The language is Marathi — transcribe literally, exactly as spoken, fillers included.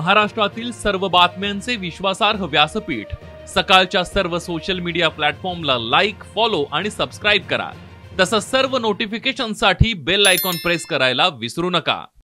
महाराष्ट्रातील सर्व बातम्यांचे विश्वासार्ह व्यासपीठ सकाळच्या सर्व सोशल मीडिया प्लॅटफॉर्मला लाईक, फॉलो आणि सबस्क्राईब करा। तसंच सर्व नोटिफिकेशनसाठी बेल आयकॉन प्रेस करायला विसरू नका।